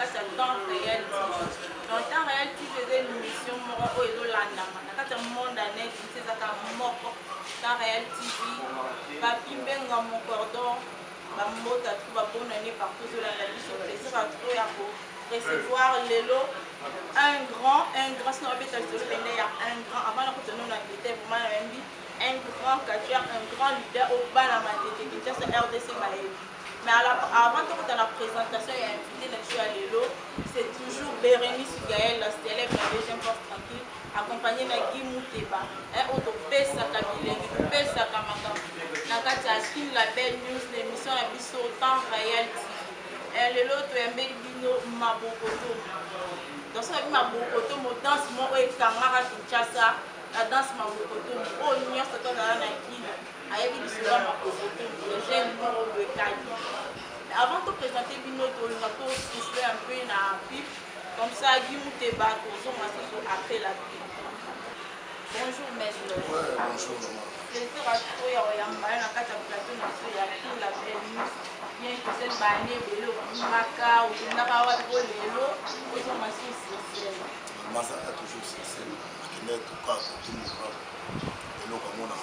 kati ya temps réel TV. Donc temps réel TV eza une émission moko oyo ezolandama na kati ya monde ya net ezaka moko temps réel TV Papi Mbenga Mokordon bamota tu babonane partout ezolanda biso plaisir à trop ya recevoir lelo un grand sinon babeta lisolo pende ya un grand avant na kotono na détail vraiment yambi un grand catcheur un grand leader au bana matete Kinshasa RDC bayebi. Mais avant de la présentation et invité à Lelo, c'est toujours Bérénice Gaël, la célèbre la deuxième force tranquille, accompagnée de Guy Mouteba. Un autre Pesa Kabilengi, Pesa Kamakam. Nakati Askin, la belle news, l'émission à Bisso, temps réel. Lelo, tu es un bel bino Mabokoto. Dans ce cas, Mabokoto, mon danse, mon Kamara Kinshasa, la danse Mabokoto, oh, n'y a pas de ayebi biso makoto j'aime mon le cahier. Mais avant de présenter Bino Tolunga to souffler un peu na pipe comme ça Guy Mouteba tozo maso après la pipe. Bonjour maître. Ouais, bonjour maman. Plaisir à toi ya mbaya na kati ya plateau na so ya tout la belle news. Bien que cette année belo maka ou ndaka wa to lelo tozo maso sincère. Masa a toujours sincère. Akine to ka ko tout le monde. Comme on a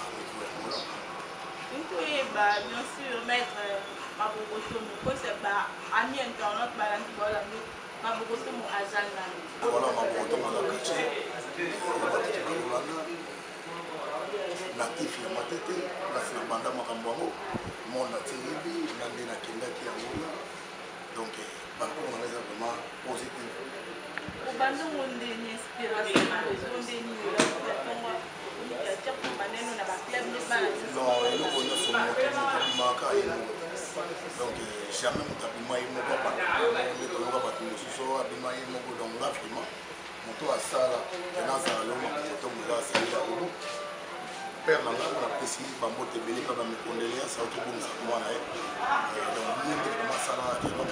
bien sûr, maître Mabokoto, c'est ami internaute, Mabokoto Azana. Voilà, Mabokoto natif ya matete place na banda makambo yango monde atiyebi na nde nakendaki yango donc parcours nanga eza vraiment positif obanda mondeni inspiration ozondeni maneno na baclub non eloko nyonso moto abimaka ye donc jamais moto abima ye moko nde toyoka bato mosusu abima ye moko donc nga vraiment moto asala enazala lelo moto moza asalela lelo père na ngai napesi bambote ebele mpe bamekondeliance aotobongisa mwana ye donc ye nde vraimen asalaka keno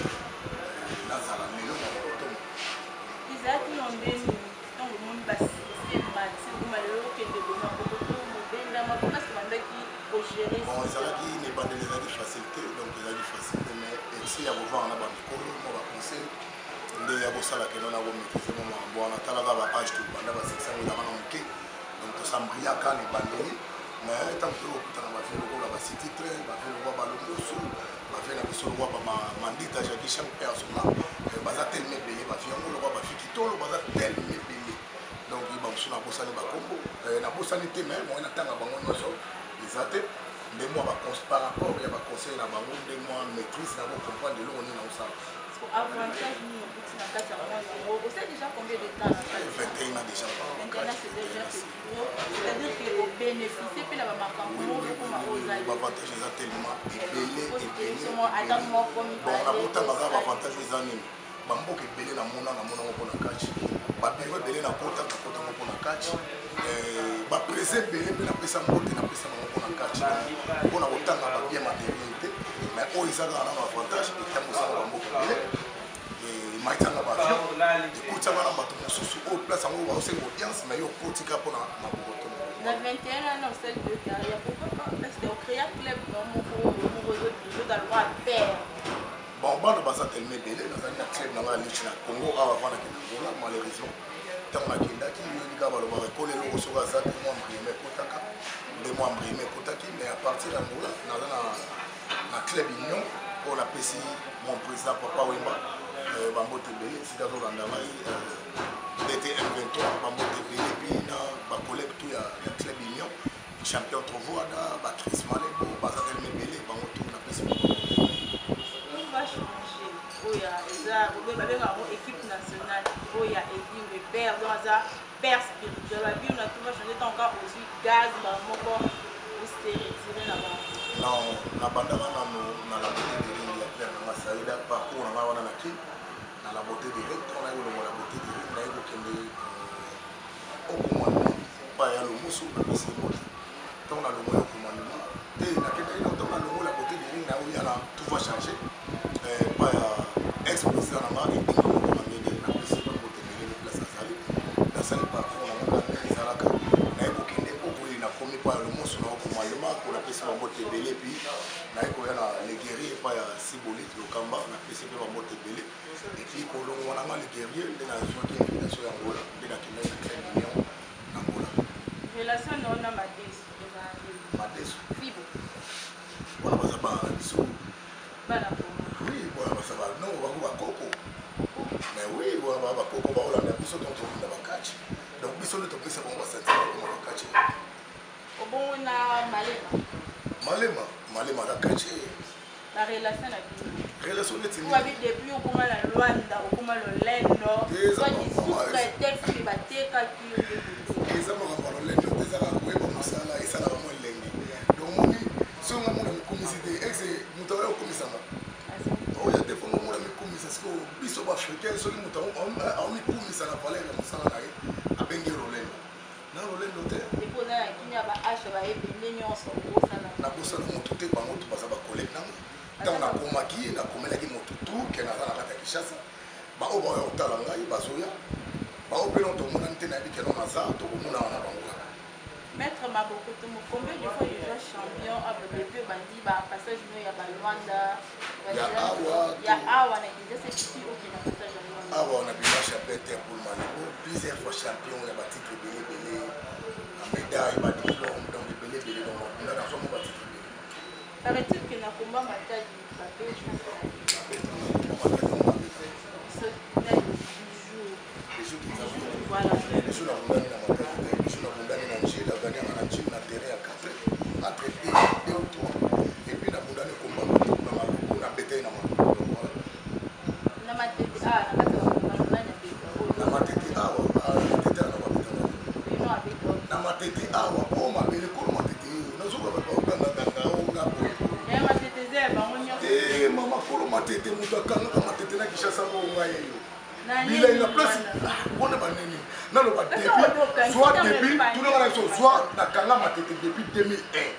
nazala lelo na moto ezalaki no ndeni ntango omoni basimati boma lelo okende bona kokoto mobendama mpasi bandaki ogérer bon ezalaki na ebandeli ezalaki facilité donc ezalaki facilité mais esi ya kovanga na bamikolo mo baconseil nde ya kosala keno na komaitrise mo makambo wana talaka baage to banda basection ezaka na moke donc tosambriaka na ebandeli mais ntango tokokutana bafe lokola basititre bafe lokwa balongoso bafe na biso lokwa bamandita jaki chaque persona baza teleme ebele bafi yango lokwa bafi kitolo baza teleme ebele donc bamosu nabosani bakombo nabosani te mais moi natanga bango nyonso eza te nde mwa par rapport ya baconseil na bango nde mwa maîtrise na bocomprendre eloko nini naosala avantage nini okuti na kati ya mwana yango osali déjà combien de temps 21 ans déjà 21 ans c'est déjà c'est-à-dire que obénéficie mpe na bamakambo okoma ozali bavantage eza tellement ebele ata moko bon nakotangaka bavantage eza nini bamboka ebele namonanga mpo na kachi babiro ebele nakotango mpo na kachi baprese ebele mpe napesa mbote napesa bango mpo na kachi mpona kotanga babien matérialité mais oyo eza kaka na bavantage etangosaka bamboka ebele maitanga bavion ekotanga na bato mosusu oyo place yango baosenga audience mais yo okotika mpona mabokoto na 21 ans osali de carrière pourquoi pas parce que ocréa club moko ozodalwa père bon bana baza telema ebele nazali na club nanga alichi na congo awa avandaki na ngola malheureusement ntango nakendaki yoyeli kaka balobaka ekolo eloko soki aza te mwa mbrime ekotaka nde mwa mbrime ekotaki mais à partir ya ngola naza na club union oyo napesi mon président papa wemba bambote ebele esika tolanda ngai dt m23 bambote ebele epi na bacollègue to ya club union champion trovoada batrice malebo baza telema ebele bango to napesi babengaka yango équipe nationale oyo ya edime père donc aza père spirituel babi na tout va changer tant ka ozwi gaz bamoko osteretire na bango non nabandaka nano na la beauté de ring ya père nanga saida parcours nanga wana na ki na la beauté de ring tona kolongo la beauté de ring naye kokende okomwanima pa ya lomusu napesi mbote ntango na longo ya okomwanima te nakendaki na ntango na longo la beauté de ring naye oya na tout va changer pa ya ex-président nanga edinga moko na mede napesi bambote ebele place azali nasali parcours nanga na ndenge ezalaka naye kokende okoyi nakomi pa ya lomusu na okomwanima napesi bambote ebele epi naye koya na leguerie epai ya sibolit lokamba napesi mpe bambote ebele epi kolongo nanga le guerrier nde nazwaki invitation ya ngola nde nakendaki na club union na ngola. Relation naona madeso fibo wana baza bana biso bana koma oui wana baza bana non bango bakoko mais oui wana bakoko baolanda biso donc tolinda bakati donc biso nde topesa bango basentima bakoma bakati obongo na malema na kati la relation na bino relation neti wabi depuis okoma na Rwanda okoma lolendo soi batekaki eza makambo lolendo ezaka koyeba mosala esalaka mwa elengi donc moni songa mona mikomisi te exe moto oyo okomisanga oyo te fonga mona mikomisa siko biso baafricain soki moto aomikomisa na valeur ya mosala na ye abengi lolendo na lolendo te nakosala moto te bango to baza bakolege nanga ntango nakomaki nakomelaki moto tu ke naza na kati ya Kinshasa bao baoya kotala ngai bazoya bao mpe no tomonani te nayebi keno naza tokomonana na bango kaka. Maître Mabokoto, combien de fois il joue champion avec le vieux bandit, passage il y a Rwanda, il y a Awa, c'est ici au Kenya passage à Rwanda. Awa on a bien champion pour Malibo, plusieurs fois champion, il y a des titres belé, la médaille, des diplômes, donc des belé, donc on a dans son mot titre belé. Paraît-il que na combat matage du papier, je pense. Voilà. Les jours la condamné dans ma tête, les jours la condamné dans le jeu, la gagné dans le jeu, la terrain à 4 à traiter 2 ou 3. Et puis la condamné combat dans ma logo, la bêtée dans ma logo. Donc voilà. Na ma tête ah, na ma tête ah, na tête ah, na ma tête ah, oh ma belle, comment ma tête, nous sommes pas au Ganga, eh ma tête c'est ba monyo. Eh maman, comment ma tête, nous d'accord, ma tête na Kinshasa ko ngaye. Il a une place. On est pas né. Non, le début. Soit début, tout le monde soit la Kanga m'a été depuis 2001.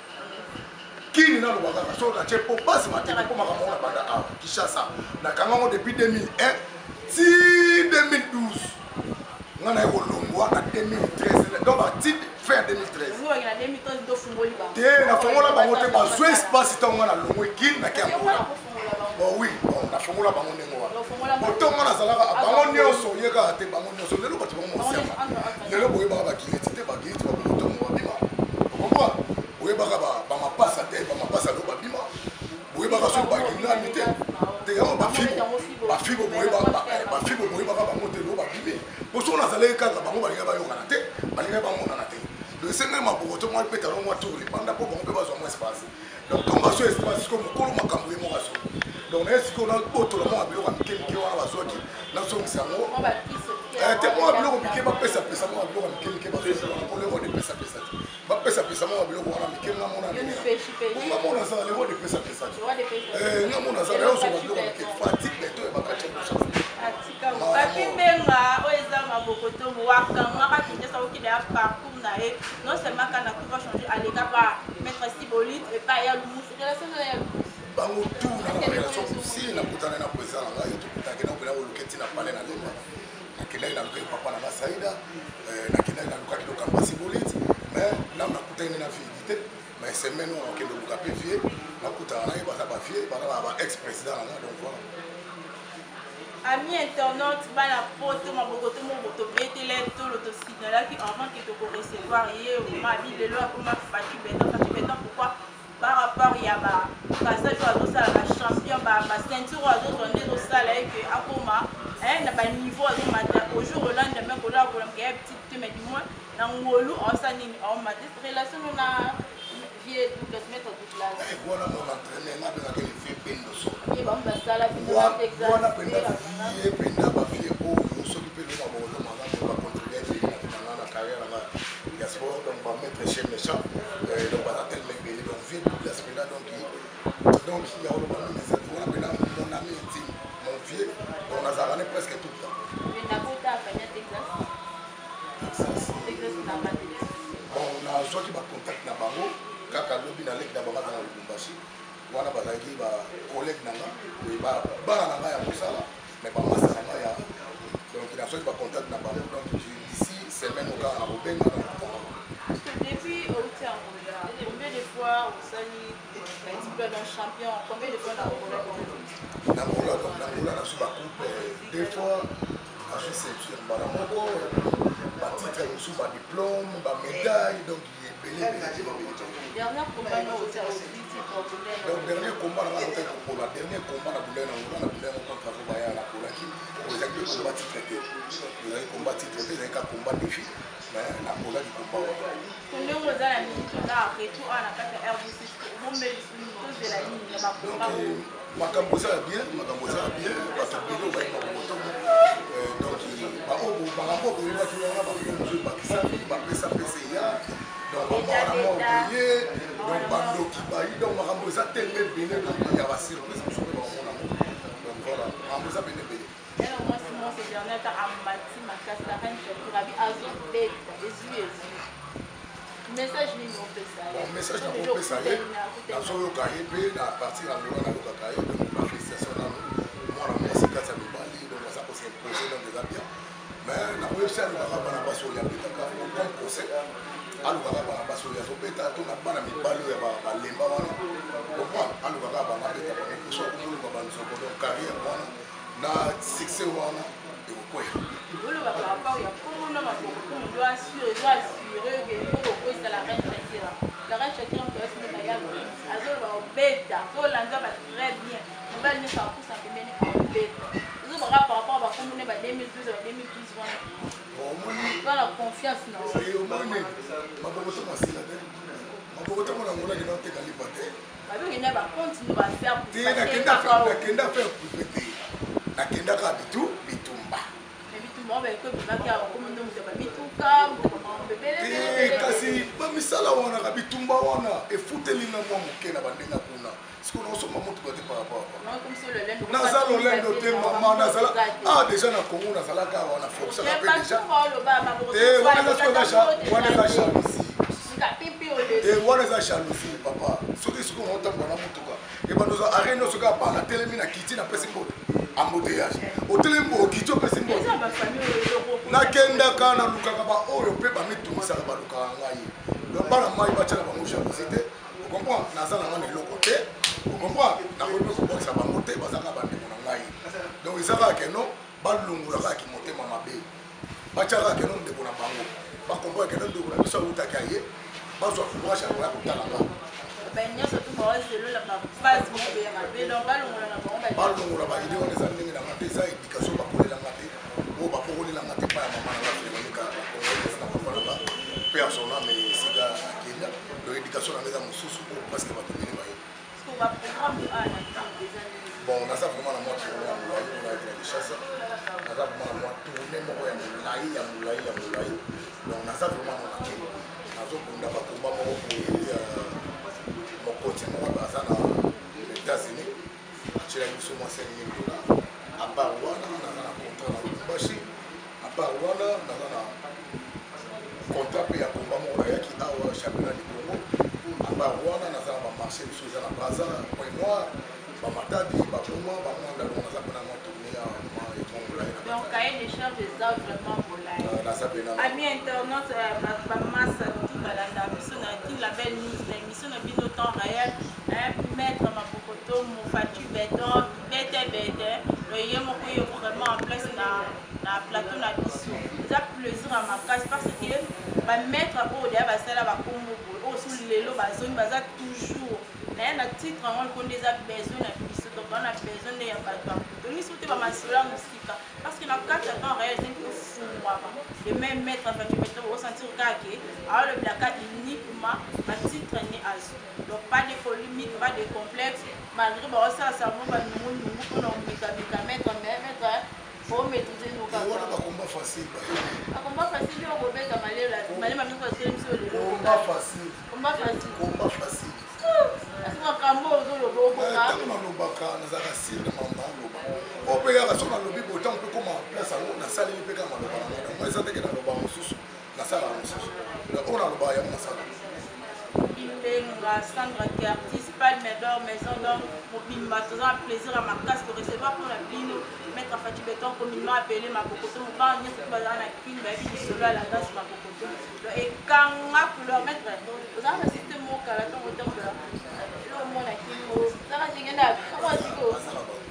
Qui n'est pas le bagage. Soit la Tchepo passe ma tête pour ma maman la banda à Kinshasa. La Kanga depuis 2001. Si 2012. On a eu le mois en 2013. Donc à fin 2013. Vous avez la 2013 de Fumoli ba. Té na fongola ba moté ba zo espace tant on a le mois qui na Kanga. Oh oui, on a fongola ba moné moi. Autant on a salaka bango nyonso yeka te bango nyonso lelo bati bango mosema lelo boye ba bakiriti te bakiriti ba moto mo babima okwa boye ba ba mapasa te ba mapasa lo babima boye ba so ba kina mite te ya ba fibo boye ba fibo boye ba ba moto lo babimi boso na saleka ka bango balinga ba yokana te balinga ba mona na te le senga maboto mo peta lo mo tour banda po bango pe ba zo mo espace donc tomba so espace comme kolo makambo mo raso. Donc, est-ce qu'on a autre le monde à bureau qui a la zone dans son salon? Moi, bureau qui va passer à moi, bureau qui va passer pour le rôle de pesa pesa. Va passer à moi, bureau qui va mon ami. Mon mon ça le rôle de pesa pesa. Non mon ça là on bureau qui fatigue mais toi va cacher pour ça. Atika papi benga oeza mabokoto waka ngaka kinesa oki da parcours na e non seulement kana tout va changer à l'écart par mettre Sibolite et pas ya lumus relation na ya bango tout na relation si na kutana na président na ngai tukutaki na kuna oluketi na pale na lemba na kila ina lukai papa na Saïda na kila ina lukaki do kamba Sibolite mais na kutana na fidélité mais semaine on kendo lukape vie na kutana na ba ba vie ba ex président na donc voilà. Ami internaute, bana poto mabokoto mo boto betele to loto signala qui avant que to recevoir hier ma vie le loi comment Fati Beton pourquoi par rapport il y a ba passage à ça la champion ba ceinture à d'autres on est au salaire que akoma na ba niveau à matin au jour au lendemain ko la ko la petite mais du moins na ngolu on sa nini on ma relation na vie Douglas mettre toute la voilà mon entraîneur na bien que fait pendo so et ba sala bi voilà penda ba vie o so qui peut le ba ba contribuer na carrière na ya sport donc ba mettre chez méchant donc ba tellement bien donc vie Douglas penda donc il y a le bon mais ça on appelle mon ami intime mon vieux on a zarané presque tout le temps mais na kota fanya Texas na ba bon na zo qui ba contact na bango kaka lobi na lek na baba na Lubumbashi wana bazangi ba collègue nanga ba bana nanga ya mosala mais ba masa nanga ya donc il a fait ba contact na bango donc d'ici semaine au na bobenga na depuis au Angola combien de fois vous sali un petit peu dans champion combien de fois dans Angola Nangola, donc Nangola, na suba coupe deux fois, na suis ceinture, bana moko, ba titre musu, ba diplôme, ba médaille, donc il est belé. Dernier combat non aussi donc dernier combat na ngaka ko la dernier combat na boulé na boulé contre Zobaya na Kolaki, aux actes combat titre que les combat titre que les combat défi, mais na Kola du combat. Combien vous avez mis tout là retour à la carte RDC, vous mettez une cause de la ligne là-bas. Makambo ça bien, parce que Bilo va être moto. Donc ba obo ba obo ba ki na ba ko ba kisa ba pesa PCA. Donc on va oublier donc bando qui baille donc makambo ça tellement bien donc il y a la surprise sur le moment. Donc voilà, makambo ça bien bien. Alors moi Simon c'est dernier ta amati ma casse la reine sur Rabi Azon bête les yeux. Message ni non fait ça. Bon message na ko pesa ye. Na so yo ka yebe na partir en Angola na ko ka ye donc ma félicitation na moi na moi c'est ça me bali donc ça peut se poser dans des bien. Mais na ko ça na ba na baso ya beta ka comme conseil. Aluka ba na baso ya so beta to na ba na mi balo ya ba lemba wana. Pourquoi aluka ba na beta ba ko so ko ko ba so ko carrière wana na succès wana et ko ko. Vous va par rapport ya pour na ba ko on doit assurer que pour que la reine Shakira. La reine Shakira on peut se mettre ya azo ba beta to landa ba très bien. On va venir par pour ça que mener en beta. Vous va par rapport ba ko ne ba 2012 à 2012 wana. Dans la confiance non. Et au moins ma boboto masila de. Ma boboto mona ngona ki na te kalipate. Ba bi ne ba continue ba faire pour ça. Nakenda faire pour péter. Nakenda ka bitu bitumba. Mais bitumba ba ko bi ba ka ko ndo mu ba bituka, kasi bamisala wana ka bitumba wana efuteli na mwa moke na bandenga kuna. Siko na osoma motu kote par rapport. Non comme sur le lendo. Naza lo lendo te mama nazala. Ah déjà na Congo nazala ka wana force ka pe déjà. Wana za jalousie. Wana za jalousie papa. Soki siko na otamba na mutuka. E bandoza arena soka pa na telemi na kiti na pesi mbote. Embouteillage. Otelembo kiti pesi mbote. Nakenda kana lukaka ba oyo pe ba mitumisa ba lukaka ngai. Donc bana mai ba tshela ba mo jalousie te. Vous comprenez? Nazala ngana eloko te. Vous comprenez? Na ko be ko bokisa ba mote bazaka ba ndeko na ngai. Donc isaka ke no balungula ka ki mote mama be. Ba tshaka ke no ndeko na bango. Ba kombo ke no ndeko na biso utaka ye. Ba zo ko washa ko ya kutala nga. Ben nyoso tu ba zelo la ba phase mo be ya be donc balungula na bango ba. Balungula ba ide on ezali ndenge na ngate za éducation ba kolela ngate. O ba kolela ngate pa ya mama na ngate ni ka ko na papa na ba. Personnel mais siga akenda. Donc éducation na ngeza mususu parce que ba tubili ba. Bon, on a ça vraiment la moitié, on a des chasses, on a ça vraiment la moitié, tourner, on a moulaï, donc on a ça vraiment la moitié. On a ça pour nous, combat, mon continent, on a ça dans les États-Unis, j'ai eu sur moi $5 000, à part Rwanda, on a un contrat dans le Bashi, à part Rwanda, on a un contrat pour le combat, on a qui a un championnat du Congo. Rwanda nazala ba marché biso za na Braza point noir ba matadi ba poma ba mwanda donc naza pona mwa tourner ya ma etongula donc cahier des charges ça vraiment volay ami internaute ba massa tout balanda biso na ki la belle news na émission na bino temps réel maître Makokoto mo fatu béton bête le yemo ko vraiment en place na plateau na biso ça plaisir à ma case parce que ba maître o dia ba sala ba kombo sous l'élo bazone baza toujours mais na titre on connaît des besoin na biso donc on a besoin de yamba donc ni soute ba masola musika parce que na carte temps réel c'est que fou de même mettre en fait mettre au sentir que alors le blackout uniquement ba titre ni azu donc pas de polémique pas de complexe malgré ba ça mo ba nous pour nous mettre faut maîtriser nos cas. On a pas combat facile. Un combat facile, on va mettre malé ma mère c'est le combat facile. Combat facile. Combat facile. Est-ce qu'on cambo zo lo bo ka? Tant na lobaka na za sir de mamba loba. O pe ya so na lobi botan pe comme en place na sala ni pe ka maloba na. Moi ça te que na loba mususu. Na sala mususu. Na on a loba ya na sala. Imbenga Sandra qui artiste Palme d'Or Maison d'Or Mobimba toujours un plaisir à ma casse de recevoir pour la bino mettre à Fati Béton communément appelé Makokoto mon pas ni ce que bazar na kin ba bi solo à la danse Makokoto et kanga pour leur mettre vous avez assisté mon kala ton autant de là le monde a kin ça va j'ai gagné comment dit ko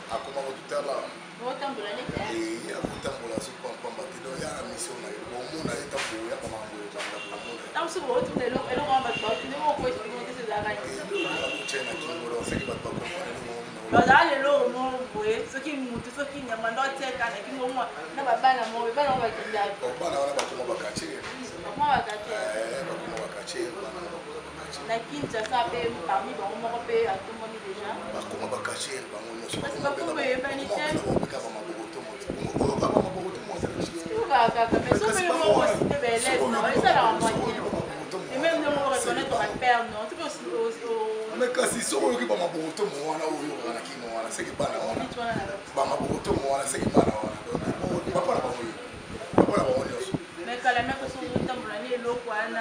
akomaka tout à l'heure otambola nete akotambola sopampamba te donc ya na mission na ye bomona ye ntango oyaka makambo ebanda bomona ntango bootuna eloko wana bato baotune moko esikote sezalaka akotya na kingo donc soki bato bakomprendre bazala lelo moko boye soki mutu soki nyama ndo oteka na kingo mwa na babana moko bana moko bakendaki bana wana bakoma bakatie bakoma bakatie bakoma bakatie na Kinshasa pe parmi bango moko pe atomoni déjà bakoma bakatie bango nyonso kasi bakombo eyebani te bakaba mabokoto moto okaba mabokoto moto kaka mais soki moko osite baélève non esalaka moitié et même nde moko reconnaître bapère non soki mais kasi soki oyoki bamabokoto mo wana oyo okanaki mo wana seki bana wana bamabokoto mo wana seki bana wana papa na bango nyonso mais kala meko soki otambola ni eloko wana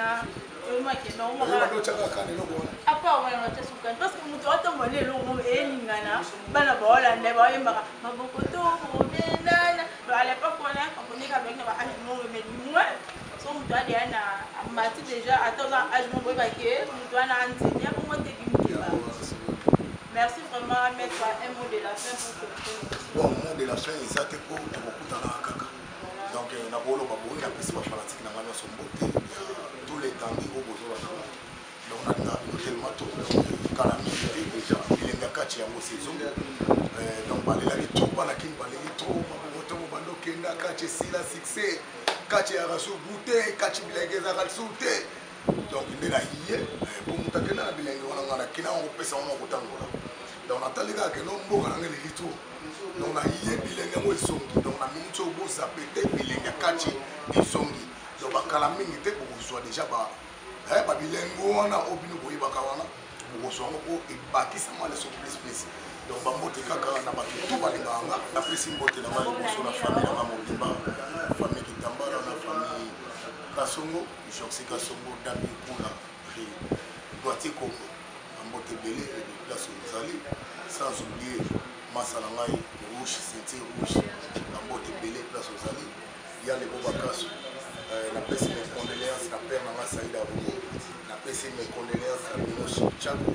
apa wana te sukani parce que mutu atambola ni eloko moko eyelingana bana baolanda baoyembaka mabokoto omenana à l'époque wana kaponeka benge ba age moko mais moins so mutu adeya na amati déjà ata oza age moko boyebake mutu wana anzini akongo teki mokeba. Merci vraiment à mettre un mot de la fin pour que bon mot de la fin eza te po tokokutana kaka donc nakoloba boyi napesi bafanatike na nga nyonso mbote tous les tandi oyo bozolaka donc nalinga bino tellement to kala mingi te déjà bilenga kati yango saison donc balelaki to bana kini baleli to mabokotongo bando okenda kati esila succès kati ya raso bute kati bilenge ezaka lisu te donc nde naye po moto akenda na bilenge wana nga nakina yango kopesa wana kotangola donc natali kaka keno mboka nange leli to donc naye bilenge yango ezongi donc na minute oyo bozape te bilenge kati ezongi donc bakala mingi te bokozwa déjà babilenge wana oyo bino boyebaka wana bokozwa yango po ebakisama leso plus donc bambote kaka na bato to balingaka nga napesi mbote na nga liboso na famille na nga mobimba famille kitambala na famille kasongo jorsi kasongo dami kula doitier kongo bambote ebele place ozali sans oublier masa na ngai rouge ceinture rouge bambote ebele place ozali ya lebo bakaso napesi mes condoléances na père na nga saïda bongo napesi mes condoléances na binoche chako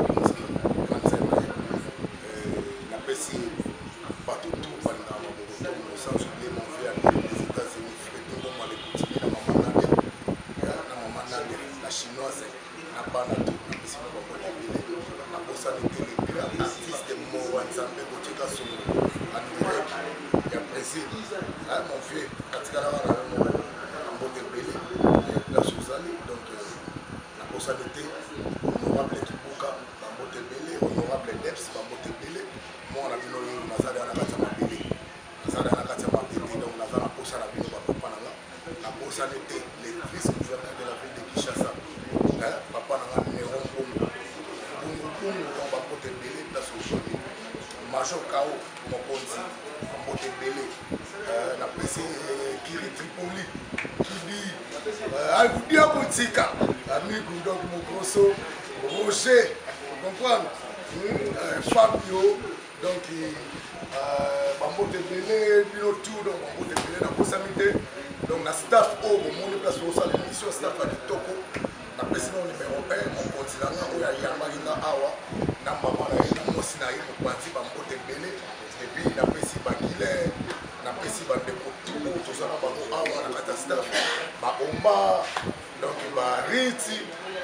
napesi bato tu balingaka mabokotongo sans oublier mon frère des États-Unis fretingo malekutimi na mama nadia na chinoise na bana tu napesi na babote ebele nabosani te le grand artiste mowa nzambe botika songo andirek ya brésil mon vieux katikala wana moko mbote ebele place ozali donc nabosani te honorable kibuka bambote ebele honorable deps bambote ebele mwana bino oyo nazali na kati ya mabele nazali na kati ya mabele donc naza na posa na bino bapapa na nga nabosani te le vice gouverneur de la ville de Kinshasa papa na nga numéro mbongo donc bambote ebele place ozali major kao mokonzi bambote ebele napesi kiri tripoli kibi albudia botika amigo donc mokoso roger comprendre fabio donc bambote ebele bino tout donc bambote ebele nakosami te donc na staff oyo bomoni place osala émission staff ya kitoko napesi no numéro 1 mokonzi na nga oyo ayambaki nga awa na mama na ye na mosi na ye mopanzi bambote ebele epuis napesi bagile napesi bandeko tu tozala bango awa na kati ya staff baomba donc bariti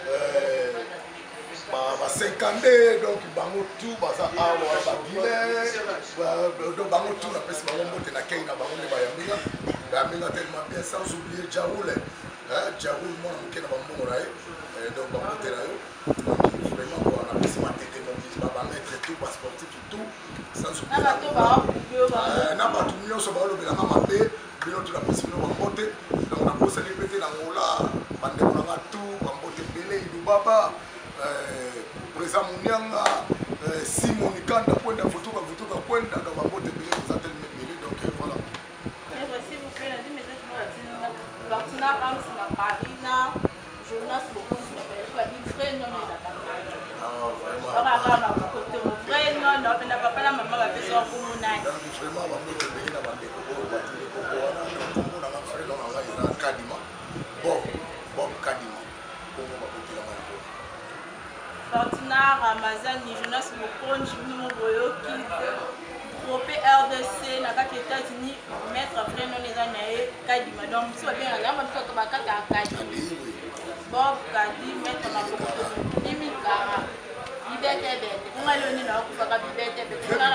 basenkande donc bango tu baza awa bagile donc bango tu napesi bango mbote na kei na bango nde bayambinga tellement bien sans oublier jaoule jaoule mwana moke na bambongo na ye donc bambote na yo donc vraiment napesi matete mobili babametre tout basportif tout sans oublier na bato nyonso baolobelanga mabe bino tu napesi bino bambote donc nakosali pete na ngola bandeko nanga tu bambote ebele ilubaba président Mounianga Simon Nikanda kwenda vutuka kwenda dans ma botte de vous attendez mes donc voilà. Merci beaucoup la dit message pour la Martina Rams la Marina Jonas beaucoup la frère non la vraiment frère non na papa na maman va faire ça pour mon âge vraiment ma botte de na bande ko batile ko wana donc on a frère non là il a Kadima bon Kadima pour ma botte la main Martina Ramazan ni Jonas Mokonji Moboyoki RDC na kati États-Unis mettre après non les années Kadima donc si on bien là on peut to bakata Kadi Bob Kadi mettre na beaucoup Dimi Kara Liberté on a le ni na ku faka Liberté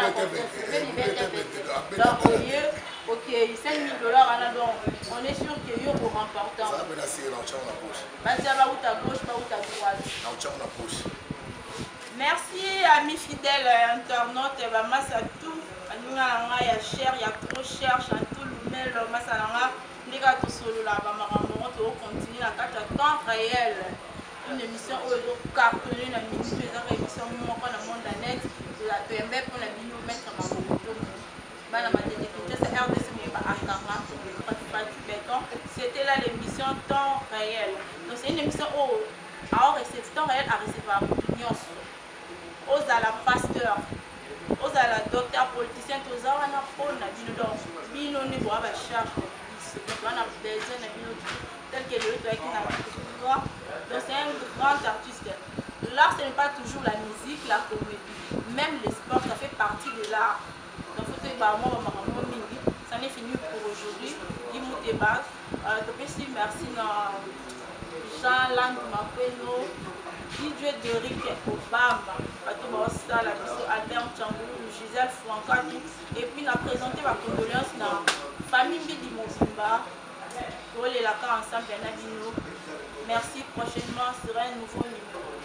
donc ok $5 000 donc on est sûr que yo pour remporter ça va c'est dans la poche bah ça va ou ta gauche pas ou ta droite dans la poche. Merci amis fidèles internautes et massa tout il y a cher il y a trop cher chantou lumel massa nanga ndika to solo la ba makambo to continue na kata temps réel une émission où ils ont cartonné na minute les émission moko na monde net de la PMB pour la vidéo mettre ma photo bana ma dédicace c'est RDC mais ba akanga pas du béton c'était là l'émission temps réel donc c'est une émission où alors c'est temps réel à recevoir opinion aux à la pasteur, aux à la docteur politicien, aux à la pôle, bino ne voit pas charge de police. Donc on a besoin de bino tel que le truc qui n'a pas. Donc c'est un grand artiste. L'art ce n'est pas toujours la musique, la comédie, même le sport ça fait partie de l'art. Donc faut que ça n'est fini pour aujourd'hui. Dis-moi tes bases. Merci Jean Lang Mapeno. DJ Derrick Obama, Albert Tchangou, Gisèle Fouankati, et puis on a présenté ma condoléance dans la famille Bidi Mozimba, pour les lacs ensemble, merci, prochainement sera un nouveau numéro.